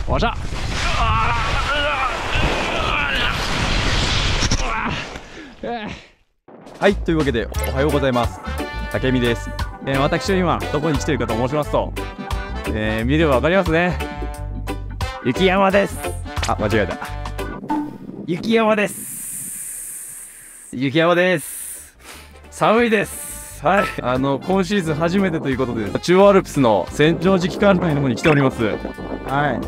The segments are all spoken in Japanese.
わっしゃ。はい、というわけでおはようございます。竹見です。私は今どこに来ているかと申しますと、見ればわかりますね。雪山です。あ、間違えた。雪山です。雪山です。寒いです。はい、今シーズン初めてということで、中央アルプスの千畳敷関内の方に来ております。はい。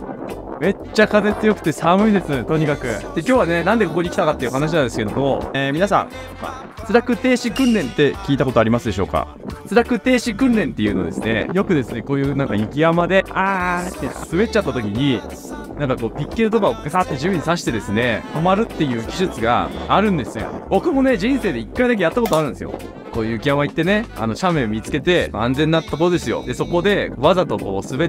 めっちゃ風強くて寒いです、とにかく。で、今日はね、なんでここに来たかっていう話なんですけども、皆さん、滑落停止訓練って聞いたことありますでしょうか？滑落停止訓練っていうのですね、よくですね、こういうなんか雪山で、って滑っちゃった時に、なんかこう、ピッケルとかをガサって地面に刺してですね、止まるっていう技術があるんですよ。僕もね、人生で1回だけやったことあるんですよ。こういう雪山行ってね、斜面見つけて、安全なところですよ。で、そこで、わざとこう滑って、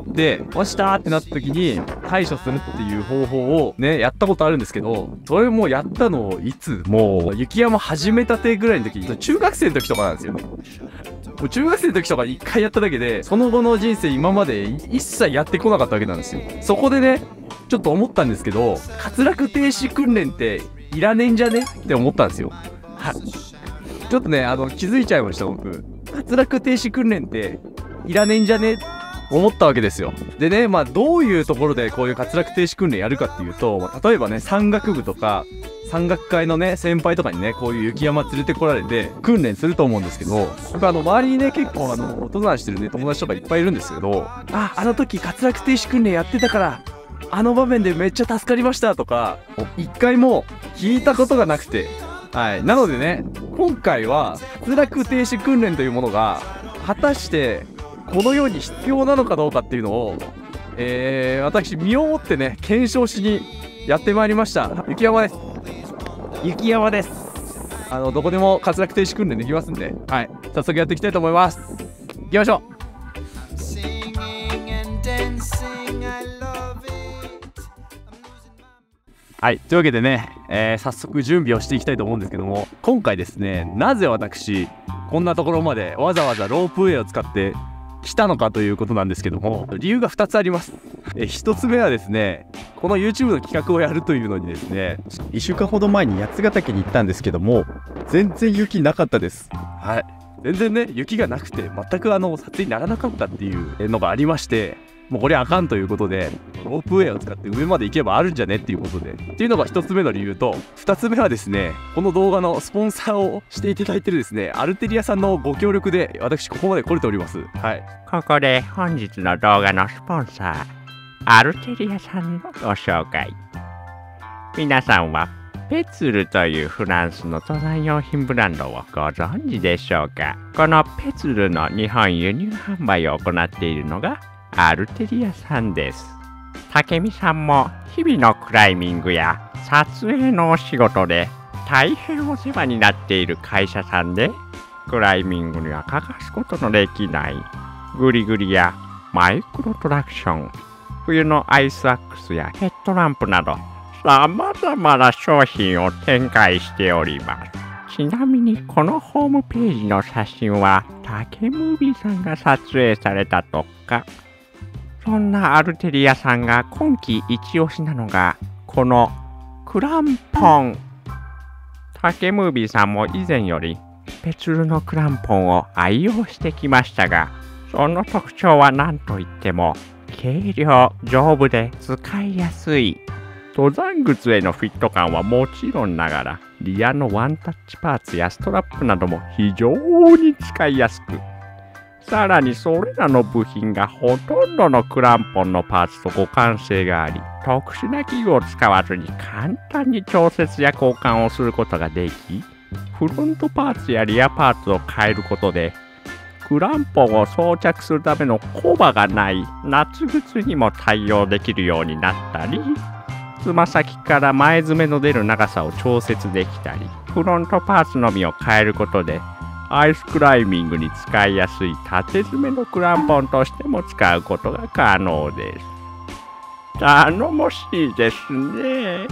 落ちたーってなった時に、対処するっていう方法をね、やったことあるんですけど、それもやったのいつ、もう、雪山始めたてぐらいの時、中学生の時とかなんですよね。もう中学生の時とか1回やっただけで、その後の人生今まで一切やってこなかったわけなんですよ。そこでね、ちょっと思ったんですけど、滑落停止訓練っていらねえんじゃねって思ったんですよ。はい。ちょっとね、気づいちゃいました、僕。滑落停止訓練っていらねえんじゃね思ったわけですよ。でね、まあ、どういうところでこういう滑落停止訓練やるかっていうと、例えばね、山岳部とか、山岳会のね、先輩とかにね、こういう雪山連れてこられて、訓練すると思うんですけど、僕周りにね、結構登山してるね、友達とかいっぱいいるんですけど、あの時滑落停止訓練やってたから、あの場面でめっちゃ助かりましたとか、一回も聞いたことがなくて、はい。なのでね、今回は滑落停止訓練というものが果たしてこの世に必要なのかどうかっていうのを、私身をもってね検証しにやってまいりました。雪山です。雪山です。どこでも滑落停止訓練できますんで、はい。早速やっていきたいと思います。行きましょう。はい。というわけでね、早速準備をしていきたいと思うんですけども、今回ですね、なぜ私、こんなところまでわざわざロープウェイを使って来たのかということなんですけども、理由が2つあります。1つ目はですね、この YouTube の企画をやるというのにですね、1週間ほど前に八ヶ岳に行ったんですけども、全然雪なかったです。はい。全然ね、雪がなくて、全く撮影にならなかったっていうのがありまして、もうこれあかんということで、ロープウェイを使って上まで行けばあるんじゃねっていうことで。っていうのが一つ目の理由と、二つ目はですね、この動画のスポンサーをしていただいてるですね、アルテリアさんのご協力で、私ここまで来れております。はい。 ここで本日の動画のスポンサー、アルテリアさんのご紹介。皆さんは、ペツルというフランスの登山用品ブランドをご存知でしょうか？このペツルの日本輸入販売を行っているのが、アルテリアさんです。竹見さんも日々のクライミングや撮影のお仕事で大変お世話になっている会社さんで、クライミングには欠かすことのできないグリグリやマイクロトラクション、冬のアイスアックスやヘッドランプなど様々な商品を展開しております。ちなみにこのホームページの写真は竹ムービーさんが撮影されたとか。そんなアルテリアさんが今季一押しなのがこのクランポン。竹ムービーさんも以前よりペツルのクランポンを愛用してきましたが、その特徴は何といっても軽量、丈夫で使いやすい。登山靴へのフィット感はもちろんながら、リアのワンタッチパーツやストラップなども非常に使いやすく、さらにそれらの部品がほとんどのクランポンのパーツと互換性があり、特殊な器具を使わずに簡単に調節や交換をすることができ、フロントパーツやリアパーツを変えることで、クランポンを装着するためのコバがない夏靴にも対応できるようになったり、つま先から前爪の出る長さを調節できたり、フロントパーツのみを変えることで、アイスクライミングに使いやすい縦爪のクランポンとしても使うことが可能です。頼もしいですね。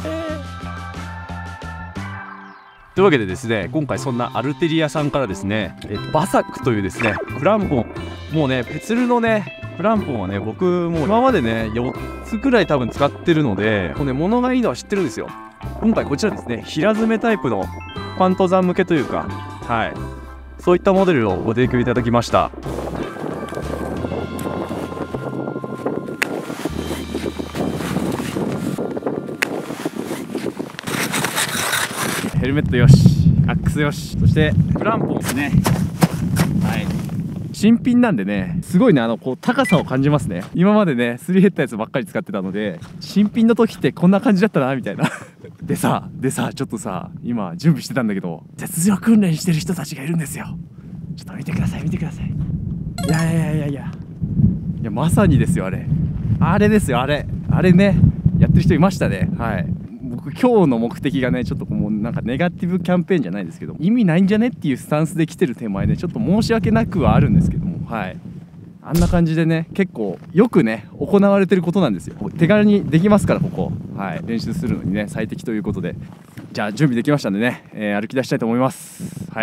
というわけでですね、今回そんなアルテリアさんからですね、バサックというですね、クランポン、もうね、ペツルのね、 プランポンはね、僕も今までね4つくらい多分使ってるので、このね物がいいのは知ってるんですよ。今回こちらですね、平詰めタイプのパン登山向けというか、はい、そういったモデルをご提供いただきました。ヘルメットよし、アックスよし、そしてプランポンですね。はい、新品なんでね、すごいね、こう高さを感じますね。今までねすり減ったやつばっかり使ってたので、新品の時ってこんな感じだったなみたいなでさちょっとさ、今準備してたんだけど、雪上訓練してる人たちがいるんですよ。ちょっと見てください、見てください。いやまさにですよ、あれですよ、あれね、やってる人いましたね。はい、僕今日の目的がね、ちょっともうなんかネガティブキャンペーンじゃないですけど、意味ないんじゃねっていうスタンスで来てる手前ね、ちょっと申し訳なくはあるんですけども、はい、あんな感じでね、結構よくね行われてることなんですよ。手軽にできますから、ここ、はい、練習するのにね最適ということで、じゃあ準備できましたんでね、歩き出したいと思います。はい、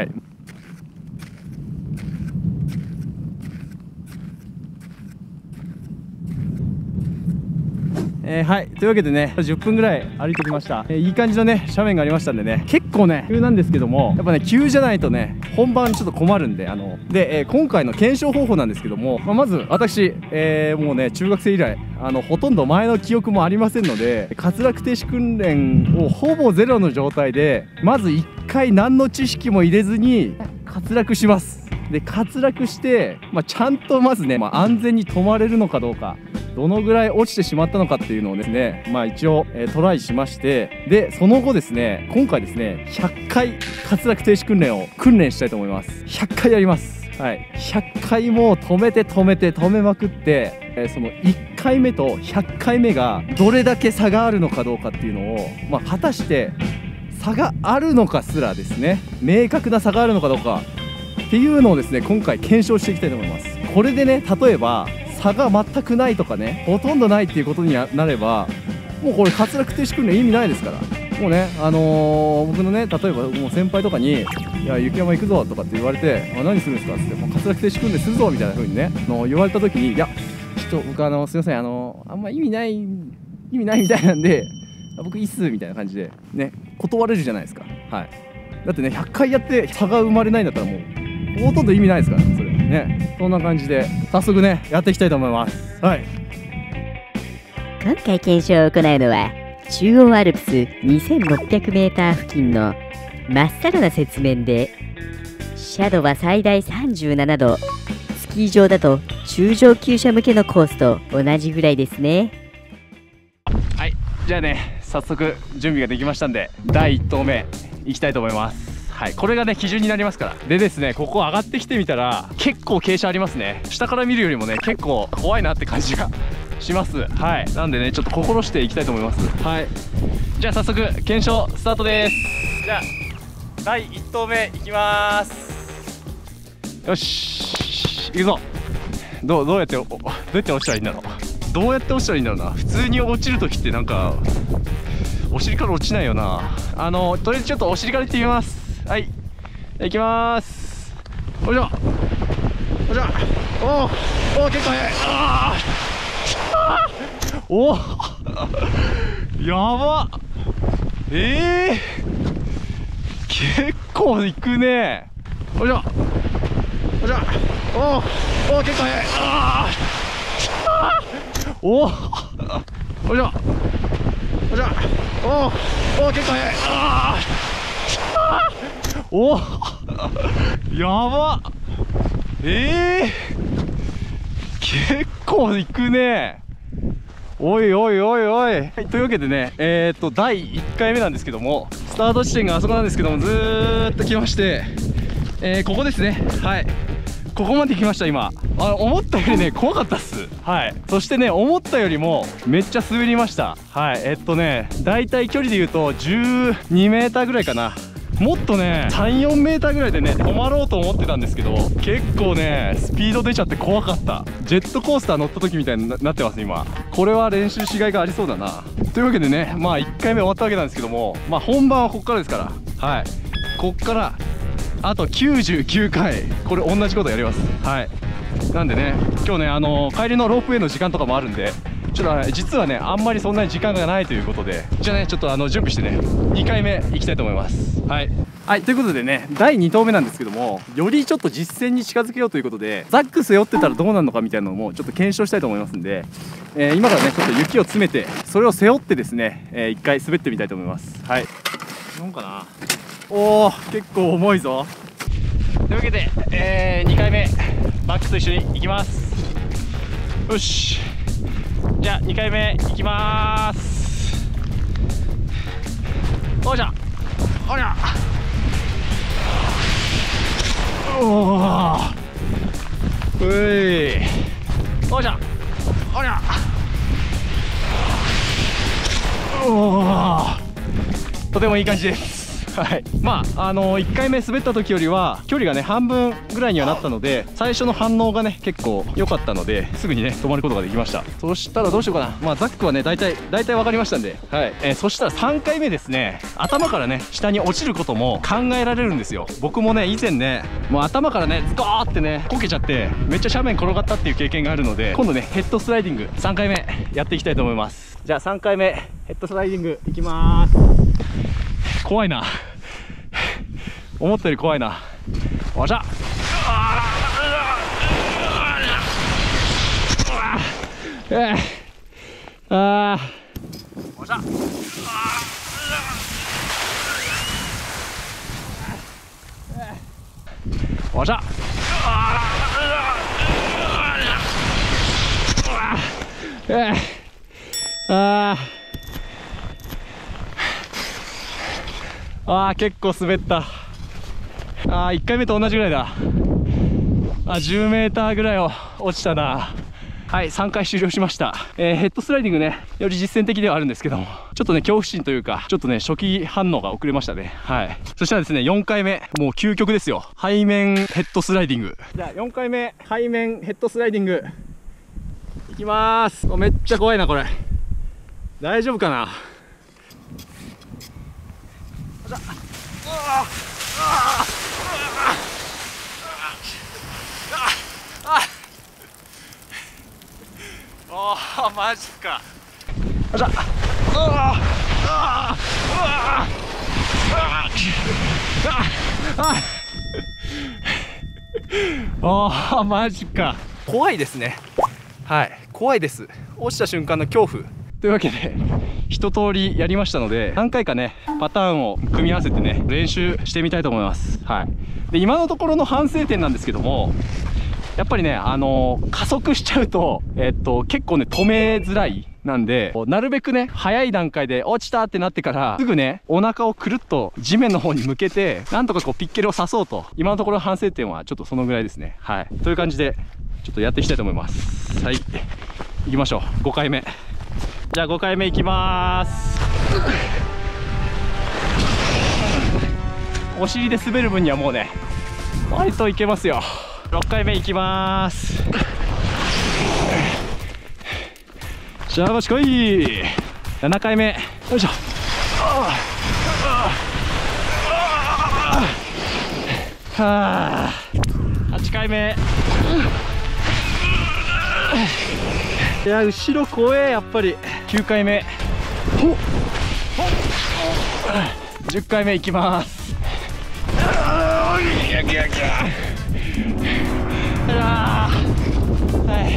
はい、というわけでね、10分ぐらい歩いてきました。いい感じのね斜面がありましたんでね、結構ね急なんですけども、やっぱね急じゃないとね本番ちょっと困るんで、今回の検証方法なんですけども、まず私、もうね中学生以来ほとんど前の記憶もありませんので、滑落停止訓練をほぼゼロの状態で、まず1回何の知識も入れずに滑落します。で滑落して、ちゃんとまずね、安全に止まれるのかどうか、どのぐらい落ちてしまったのかっていうのをですね、一応、トライしまして、でその後ですね、今回ですね100回滑落停止訓練を訓練したいと思います。100回やります。はい、100回も止めまくって、その1回目と100回目がどれだけ差があるのかどうかっていうのを、果たして差があるのかすらですね、明確な差があるのかどうかっていうのをですね、今回検証していきたいと思います。これでね、例えば差が全くないとかね、ほとんどないっていうことになれば、もうこれ滑落停止訓練意味ないですから。もうね、僕のね、例えばもう先輩とかに「いや雪山行くぞ」とかって言われて「何するんですか?」っつって「もう滑落停止訓練するぞ」みたいな風にね言われた時に「いやちょっと僕すいません、あんま意味ないみたいなんで僕いいっす」みたいな感じでね断れるじゃないですか。はい、だってね100回やって差が生まれないんだったらもうほとんど意味ないですから、それね。そんな感じで早速ねやっていきたいと思います。はい、 今回検証を行うのは中央アルプス 2600m 付近の真っ青な雪面で、斜度は最大37度、スキー場だと中上級者向けのコースと同じぐらいですね。 はい、じゃあね早速準備ができましたんで、第1投目いきたいと思います。はい、これがね基準になりますから。でですね、ここ上がってきてみたら結構傾斜ありますね。下から見るよりもね結構怖いなって感じがします。はい、なんでねちょっと心していきたいと思います。はい、じゃあ早速検証スタートです。じゃあ第1投目いきます。よし行くぞ。どうやって落ちたらいいんだろう。どうやって落ちたらいいんだろうな。普通に落ちるときってなんかお尻から落ちないよな。とりあえずちょっとお尻からいってみます。はい、行きます。おいしょおいしょ。お結構速い。おやば。結構いくね。おいしょおいしょ。結構速い。おいしょおいしょ。結構速い。やば。結構いくね。おい、というわけでね第1回目なんですけども、スタート地点があそこなんですけども、ずーっと来まして、ここですね。はい、ここまで来ました。今思ったよりね怖かったっす。はい、そしてね思ったよりもめっちゃ滑りました。はい、だいたい距離で言うと12メーターぐらいかな。もっとね3、4メーターぐらいでね止まろうと思ってたんですけど、結構ねスピード出ちゃって怖かった。ジェットコースター乗った時みたいになってます今。これは練習しがいがありそうだな。というわけでね、1回目終わったわけなんですけども、本番はここからですから。はい、こっからあと99回これ同じことやります。はい、 なんでね、今日ね帰りのロープウェイの時間とかもあるんで、ちょっと実はねあんまりそんなに時間がないということで、じゃあねちょっと準備してね2回目いきたいと思います。はい、はい、ということでね第2投目なんですけども、よりちょっと実践に近づけようということで、ザック背負ってたらどうなるのかみたいなのもちょっと検証したいと思いますんで、今からねちょっと雪を詰めてそれを背負ってですね、1回滑ってみたいと思います。はい、どうかな。おー、結構重いぞ。というわけで、2回目バックと一緒に行きます。よし、じゃあ2回目いきまーす。おいしょ、おりゃ、おー、うい、おいしょ、おりゃ、おー、とてもいい感じです。はい、まあ1回目滑った時よりは距離がね半分ぐらいにはなったので、最初の反応がね結構良かったので、すぐにね止まることができました。そしたらどうしようかな。まあザックはね大体分かりましたんで、はい、そしたら3回目ですね、頭からね下に落ちることも考えられるんですよ。僕もね以前ねもう頭からねズコーってねこけちゃってめっちゃ斜面転がったっていう経験があるので、今度ねヘッドスライディング3回目やっていきたいと思います。じゃあ3回目ヘッドスライディングいきまーす。怖いな思ったより怖いな。おっしゃ、あおっしゃ、おっしゃ、結構滑った。1回目と同じぐらいだ。10メーターぐらいを落ちたな。はい、3回終了しました。ヘッドスライディングねより実践的ではあるんですけども、ちょっとね恐怖心というかちょっとね初期反応が遅れましたね。はい、そしたらですね4回目もう究極ですよ。背面ヘッドスライディング。じゃあ4回目背面ヘッドスライディングいきまーす。めっちゃ怖いなこれ。大丈夫かな。おー、マジか。よっしゃ。おー、マジか。怖いですね。はい、怖いです。落ちた瞬間の恐怖。というわけで一通りやりましたので、何回かねパターンを組み合わせてね練習してみたいと思います。はい、で今のところの反省点なんですけども、やっぱりね加速しちゃうと結構ね止めづらいなんで、なるべくね早い段階で落ちたってなってからすぐねお腹をくるっと地面の方に向けてなんとかこうピッケルを刺そうと、今のところ反省点はちょっとそのぐらいですね。はい、という感じでちょっとやっていきたいと思います。はい、行きましょう。5回目。じゃあ5回目いきまーす。お尻で滑る分にはもうね割といけますよ。6回目いきまーす。しゃがしこい。7回目よいしょ。は8回目。いや後ろ怖えやっぱり。9回目。10回目いきます。はい、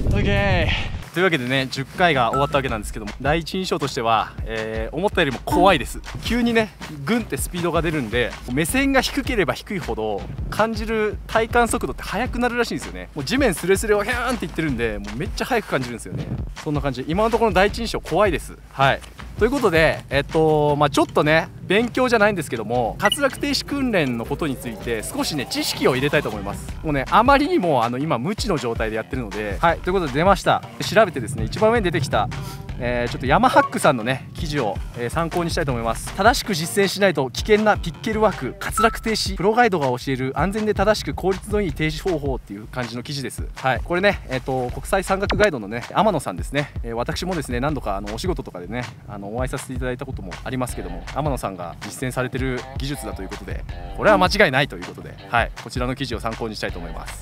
オッケー。というわけでね10回が終わったわけなんですけども、第一印象としては、思ったよりも怖いです。急にねグンってスピードが出るんで、目線が低ければ低いほど感じる体感速度って速くなるらしいんですよね。もう地面スレスレをヒャーンっていってるんで、もうめっちゃ速く感じるんですよね。そんな感じ。今のところの第一印象怖いです。はい、ということでちょっとね勉強じゃないんですけども、滑落停止訓練のことについて少しね知識を入れたいと思います。もうねあまりにも今無知の状態でやってるので。はい、ということで出ました。調べてですね一番上に出てきたちょっとヤマハックさんのね記事を、参考にしたいと思います。正しく実践しないと危険なピッケルワーク滑落停止プロガイドが教える安全で正しく効率のいい停止方法っていう感じの記事です。はい、これね国際山岳ガイドのね天野さんですね。私もですね何度かお仕事とかでねお会いさせていただいたこともありますけども、天野さんが実践されてる技術だということで、これは間違いないということで、はい、こちらの記事を参考にしたいと思います。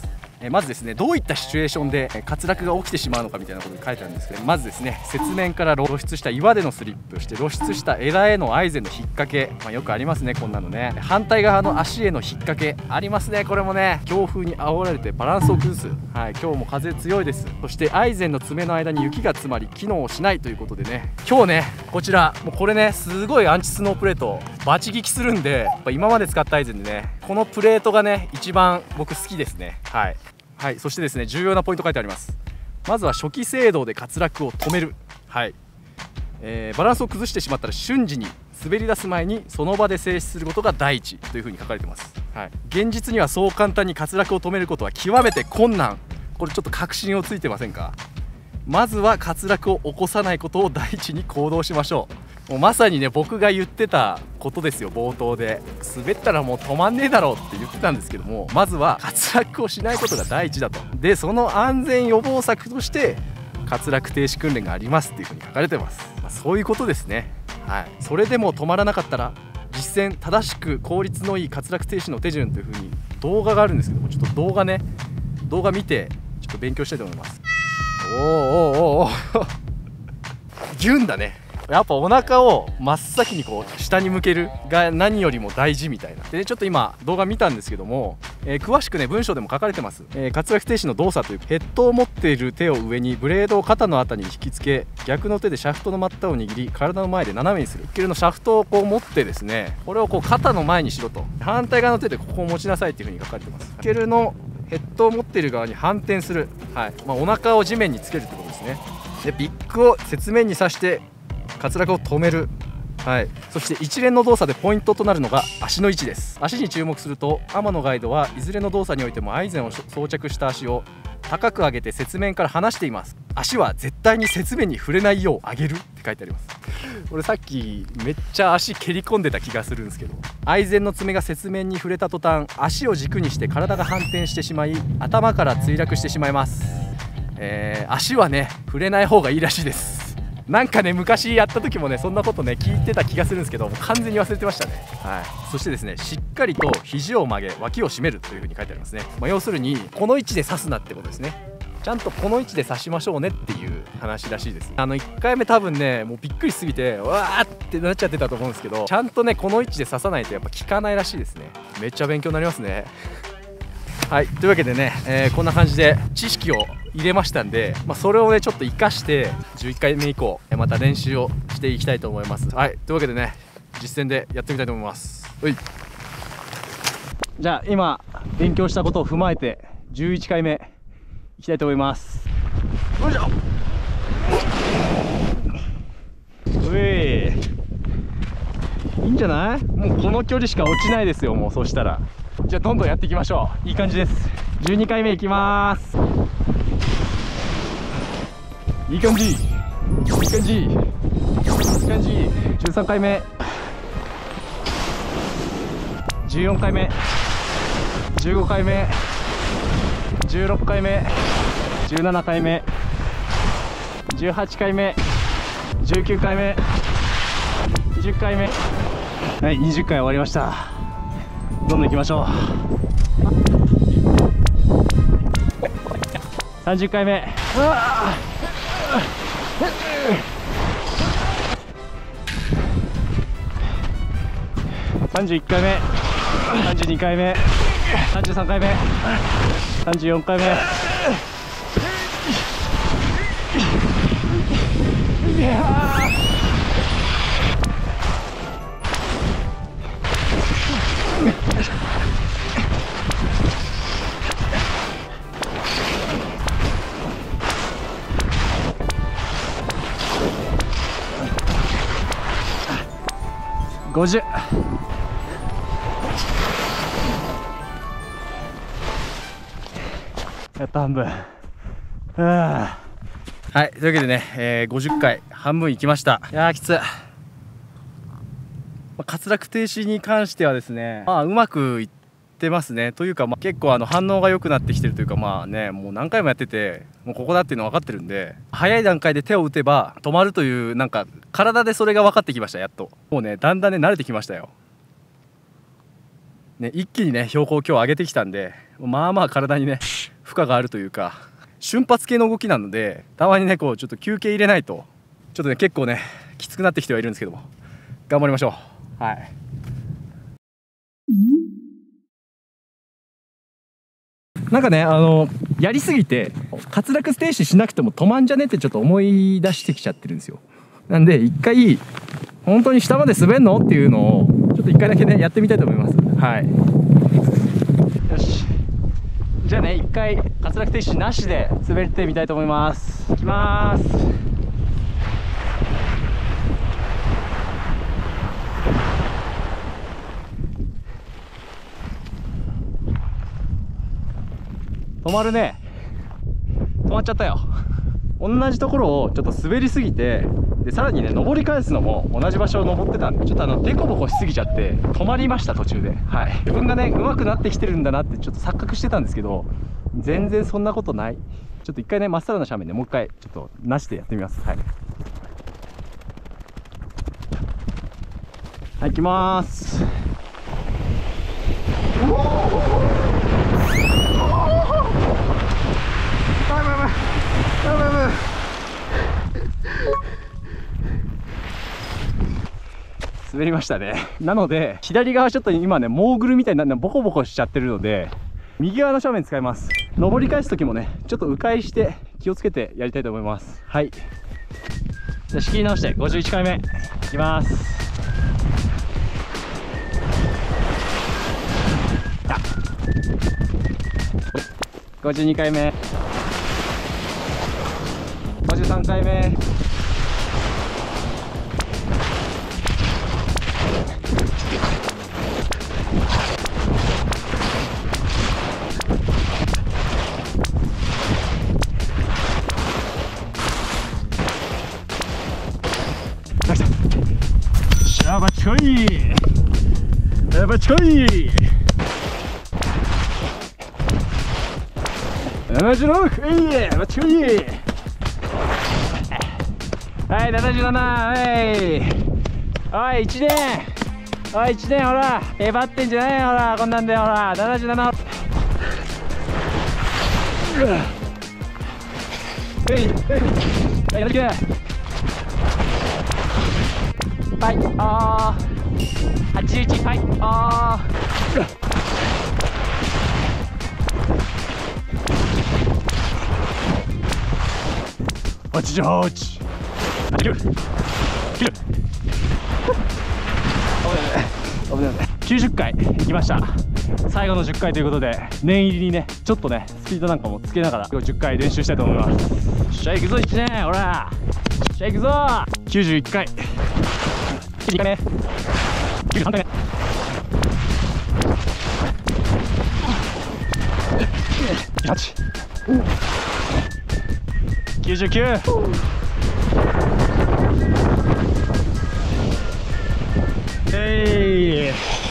まずですね、どういったシチュエーションで滑落が起きてしまうのかみたいなことに書いてあるんですけど、まずですね、雪面から露出した岩でのスリップ、そして露出した枝へのアイゼンの引っ掛け、よくありますね、こんなのね。反対側の足への引っ掛けありますね。これもね、強風に煽られてバランスを崩す。はい、今日も風強いです。そしてアイゼンの爪の間に雪が詰まり機能しないということでね、今日ね、こちらもうこれね、すごいアンチスノープレートバチ効きするんで、やっぱ今まで使ったアイゼンでね、このプレートがね一番僕好きですね。はいはい、そしてですね、重要なポイント書いてあります。まずは初期制動で滑落を止める。はい、バランスを崩してしまったら瞬時に滑り出す前にその場で静止することが第一というふうに書かれてます。はい、現実にはそう簡単に滑落を止めることは極めて困難。これちょっと確信をついてませんか？まずは滑落を起こさないことを第一に行動しましょう。もうまさにね、僕が言ってたことですよ。冒頭で滑ったらもう止まんねえだろうって言ってたんですけども、まずは滑落をしないことが第一だと。でその安全予防策として滑落停止訓練がありますっていうふうに書かれてます。そういうことですね。はい、それでも止まらなかったら実践正しく効率のいい滑落停止の手順というふうに動画があるんですけども、ちょっと動画見てちょっと勉強したいと思います。おーおーおーおーギュンだね。やっぱお腹を真っ先にこう下に向けるが何よりも大事みたいな。でちょっと今動画見たんですけども、詳しくね文章でも書かれてます。滑落停止の動作という、ヘッドを持っている手を上にブレードを肩の辺りに引きつけ、逆の手でシャフトの末端を握り体の前で斜めにする。ニッケルのシャフトをこう持ってですね、これをこう肩の前にしろと、反対側の手でここを持ちなさいっていう風に書かれてます。ニッケルのヘッドを持っている側に反転する。はい、お腹を地面につけるってことですね。でビッグを雪面に刺して滑落を止める。はい、そして一連の動作でポイントとなるのが足の位置です。足に注目すると、天野ガイドはいずれの動作においてもアイゼンを装着した足を高く上げて雪面から離しています。足は絶対に雪面に触れないよう上げるって書いてあります。俺さっきめっちゃ足蹴り込んでた気がするんですけど、アイゼンの爪が雪面に触れた途端、足を軸にして体が反転してしまい、頭から墜落してしまいます。足はね触れない方がいいらしいです。なんかね昔やった時もねそんなことね聞いてた気がするんですけど、もう完全に忘れてましたね。はい、そしてですね、しっかりと肘を曲げ脇を締めるという風に書いてありますね。要するにこの位置で刺すなってことですね。ちゃんとこの位置で刺しましょうねっていう話らしいです。1回目多分ねもうびっくりしすぎてわーってなっちゃってたと思うんですけど、ちゃんとねこの位置で刺さないとやっぱ効かないらしいですね。めっちゃ勉強になりますね。はい、というわけでね、こんな感じで知識を入れましたんで、それをねちょっと活かして11回目以降また練習をしていきたいと思います。はい、というわけでね実践でやってみたいと思います。はい、じゃあ今勉強したことを踏まえて11回目いきたいと思います。よいしょ。いいんじゃない？もうこの距離しか落ちないですよ。もうそしたらじゃあどんどんやっていきましょう。いい感じです。12回目いきます。いい感じいい感じいい感じ。13回目、14回目、15回目、16回目、17回目、18回目、19回目、20回目。はい、20回終わりました。どんどん行きましょう。30回目。31回目、32回目、33回目、34回目。50。やっと半分。はい、というわけでね、50回半分いきました。いやーきつい。滑落停止に関してはですね、うまくいってますね。というか、結構反応が良くなってきてるというか、もう何回もやっててもうここだっていうの分かってるんで、早い段階で手を打てば止まるというなんか体でそれが分かってきました。やっともうねだんだんね慣れてきましたよ。一気にね標高を今日上げてきたんで、体にね負負荷があるというか瞬発系の動きなので、たまにねこうちょっと休憩入れないとちょっとね結構ねきつくなってきてはいるんですけども、頑張りましょう。はい。なんかねやりすぎて滑落停止しなくても止まんじゃねってちょっと思い出してきちゃってるんですよ。なんで一回本当に下まで滑るのっていうのをちょっと一回だけねやってみたいと思います。はい。よし、じゃあね一回滑落停止なしで滑ってみたいと思います。いきます。止まるね。止まっちゃったよ。同じところをちょっと滑りすぎて、でさらにね登り返すのも同じ場所を登ってたんで、ちょっとデコボコしすぎちゃって止まりました、途中で。はい。自分がね上手くなってきてるんだなってちょっと錯覚してたんですけど、全然そんなことない。ちょっと一回ねまっさらな斜面でもう一回ちょっとなしでやってみます。はい。はい、行きまーす。滑りましたね。なので左側ちょっと今ねモーグルみたいなボコボコしちゃってるので、右側の斜面使います。登り返す時もねちょっと迂回して気をつけてやりたいと思います。はい。じゃあ仕切り直して51回目いきます。52回目、53回目、しゃばちょい、しゃばちょい、76、えい、ばっちょい。はい、77、はい。おい、1年。おい、1年、ほら。へばってんじゃないよ、ほら。こんなんで、ほら。77。はい、79。はい、81、はい、88、90回いきました。最後の10回ということで、念入りにねちょっとねスピードなんかもつけながら10回練習したいと思います。しゃ、いくぞ1年、ほら。しゃ、いくぞ。91回、92回目、93回目、98、99、えい、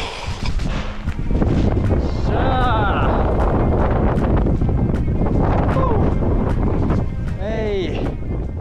しゃー、えい。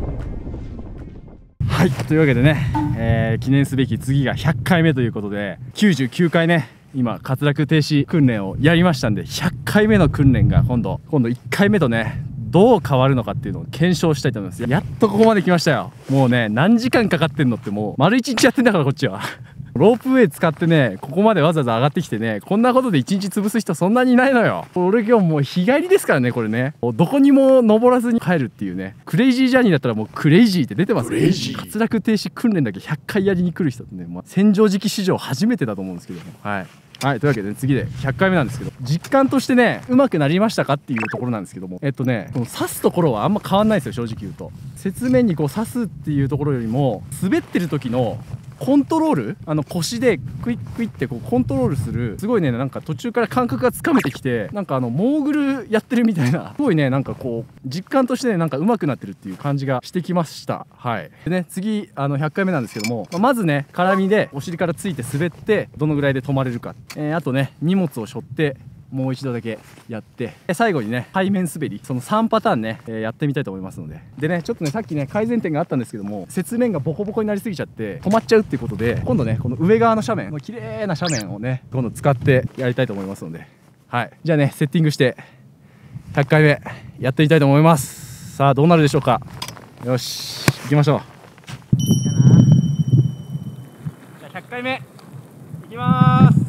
はい、というわけでね、記念すべき次が100回目ということで、99回ね今滑落停止訓練をやりましたんで、100回目の訓練が今度1回目とねどう変わるのかっていうのを検証したいと思います。やっとここまで来ましたよ。もうね何時間かかってんのって、もう丸1日やってんだからこっちは。ロープウェイ使ってねここまでわざわざ上がってきてね、こんなことで1日潰す人そんなにいないのよ。俺今日もう日帰りですからね、これね。どこにも登らずに帰るっていうね、クレイジージャーニーだったらもうクレイジーって出てますね。滑落停止訓練だけ100回やりに来る人ってね、千畳敷史上初めてだと思うんですけども、はい。はい、というわけで、ね、次で100回目なんですけど、実感としてねうまくなりましたかっていうところなんですけども、この刺すところはあんま変わんないですよ、正直言うと。雪面にこう刺すっていうところよりも、滑ってる時のコントロール、腰でクイックイってこうコントロールする、すごいねなんか途中から感覚がつかめてきて、なんかモーグルやってるみたいな、すごいねなんかこう実感としてねなんか上手くなってるっていう感じがしてきました。はい。でね次100回目なんですけども、まずね絡みでお尻からついて滑ってどのぐらいで止まれるか、あとね荷物を背負ってもう一度だけやって、最後にね背面滑り、その3パターンね、やってみたいと思いますので。でねちょっとねさっきね改善点があったんですけども、雪面がボコボコになりすぎちゃって止まっちゃうっていうことで、今度ねこの上側の斜面の綺麗な斜面をね今度使ってやりたいと思いますので、はい。じゃあねセッティングして 100回目やってみたいと思います。さあどうなるでしょうか。よし行きましょう。じゃあ100回目いきまーす。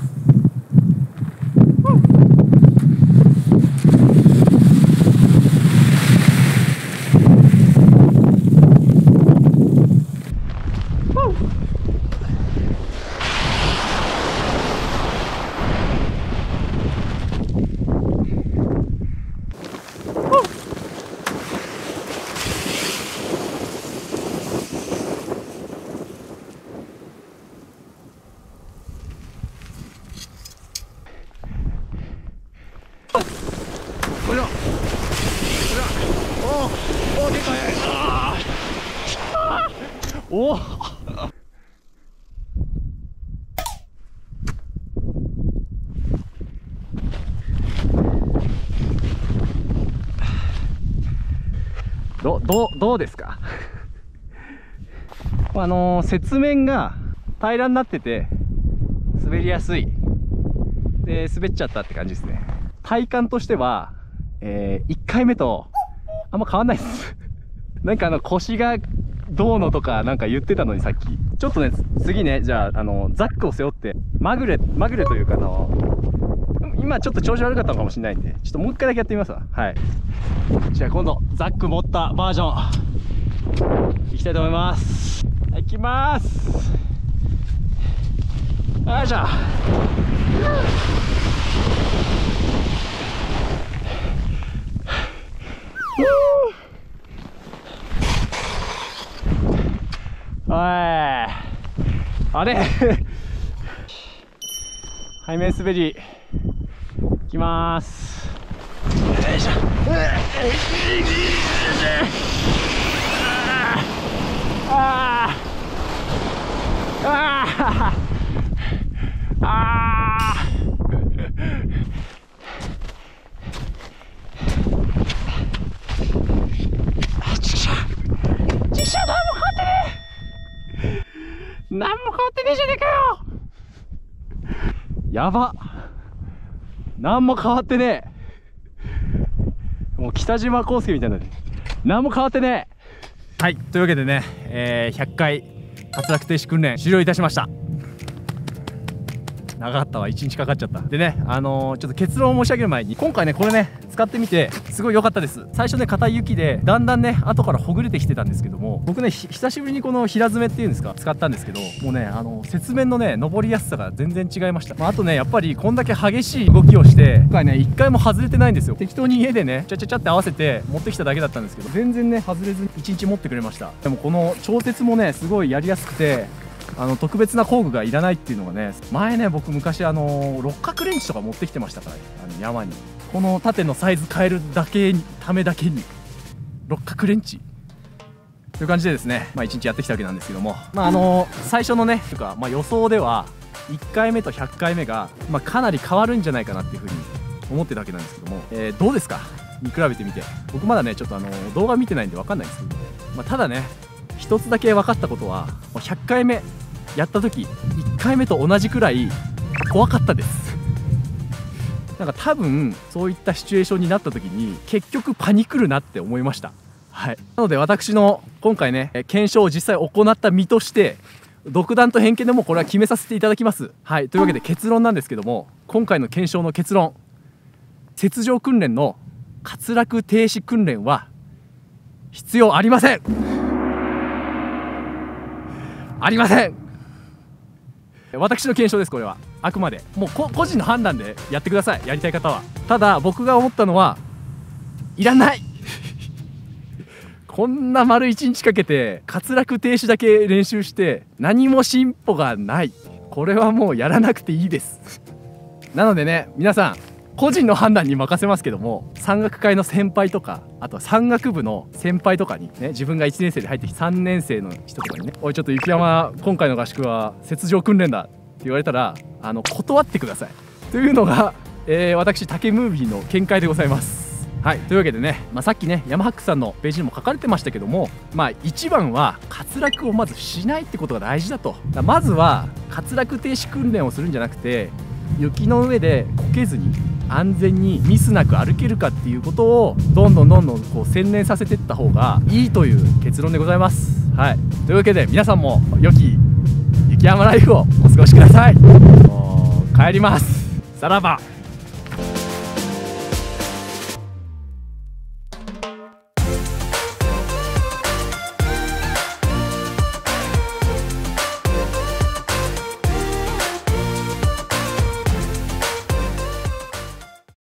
おおどうですか雪面が平らになってて滑りやすいで滑っちゃったって感じですね。体感としては、1回目とあんま変わんないですなんか腰がどうのとかなんか言ってたのにさっきちょっとね次ねじゃあザックを背負ってまぐれというか今ちょっと調子悪かったのかもしれないんでちょっともう一回だけやってみますわ。はい、じゃあ今度ザック持ったバージョンいきたいと思います。はい、いきます。よいしょ。おいあれ背面滑りいきまーす。よいしょ。あーあーあー何も変わってねえじゃねえかよ。やば、何も変わってねえ。もう北島康介みたいな何も変わってねえ。はい、というわけでね、100回滑落停止訓練終了いたしました。長かったわ、1日かかっちゃった。でね、ちょっと結論を申し上げる前に今回ねこれね使ってみてすごい良かったです。最初ね硬い雪でだんだんね後からほぐれてきてたんですけども、僕ね久しぶりにこの平詰めっていうんですか使ったんですけど、もうね雪面のね登りやすさが全然違いました。あとねやっぱりこんだけ激しい動きをして今回ね1回も外れてないんですよ。適当に家でねちゃちゃちゃって合わせて持ってきただけだったんですけど全然ね外れずに1日持ってくれました。でもこの調節もねすごいやりやすくて特別な工具がいらないっていうのがね、前ね僕昔六角レンチとか持ってきてましたから、山にこの縦のサイズ変えるためだけに六角レンチという感じでですね、1日やってきたわけなんですけども、最初のねというか、予想では1回目と100回目が、かなり変わるんじゃないかなっていうふうに思ってたわけなんですけども、どうですか見比べてみて。僕まだねちょっと動画見てないんで分かんないんですけど、ただね一つだけ分かったことは100回目やった時1回目と同じくらい怖かったですなんか多分そういったシチュエーションになった時に結局パニクるなって思いました。はい、なので私の今回ね検証を実際行った身として独断と偏見でもこれは決めさせていただきます。はい、というわけで結論なんですけども、今回の検証の結論、雪上訓練の滑落停止訓練は必要ありません。ありません。私の検証です。これはあくまでもう個人の判断でやってください、やりたい方は。ただ僕が思ったのはいらないこんな丸1日かけて滑落停止だけ練習して何も進歩がない、これはもうやらなくていいですなのでね皆さん個人の判断に任せますけども、山岳会の先輩とかあとは山岳部の先輩とかにね、自分が1年生で入ってきて3年生の人とかにね、おいちょっと雪山今回の合宿は雪上訓練だって言われたら断ってくださいというのが、私竹ムービーの見解でございます。はい、というわけでね、さっきねヤマハックさんのページにも書かれてましたけども、一番は滑落をまずしないってことが大事だと。まずは滑落停止訓練をするんじゃなくて雪の上でこけずに安全にミスなく歩けるかっていうことをどんどんこう専念させていった方がいいという結論でございます。はい、というわけで皆さんも良き雪山ライフをお過ごしください。もう帰ります。さらば。